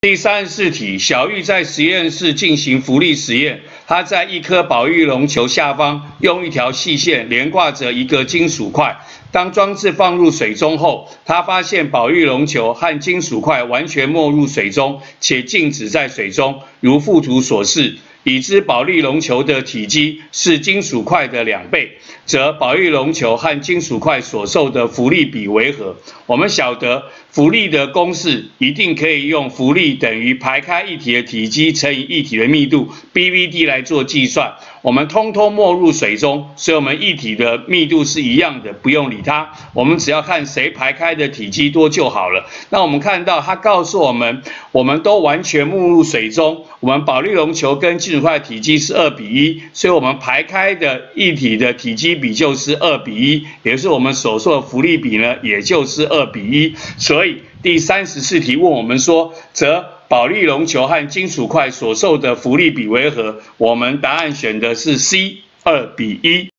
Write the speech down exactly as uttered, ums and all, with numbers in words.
第三十四题，小玉在实验室进行浮力实验，她在一颗保育绒球下方用一条细线连挂着一个金属块。当装置放入水中后，她发现保育绒球和金属块完全没入水中，且静止在水中，如附图所示。已知保育绒球的体积是金属块的两倍，则保育绒球和金属块所受的浮力比为何？我们晓得浮力的公式一定可以用浮力等于排开液体的体积乘以液体的密度 B V D 来做计算。我们通通没入水中，所以我们液体的密度是一样的，不用理它。我们只要看谁排开的体积多就好了。那我们看到它告诉我们，我们都完全没入水中，我们保育绒球跟金属块体积是二比一，所以我们排开的液体的体积比就是二比一，也就是我们所说的浮力比呢，也就是二比一。所以第三十四题问我们说，则保育绒球和金属块所受的浮力比为何？我们答案选的是 C， 二比一。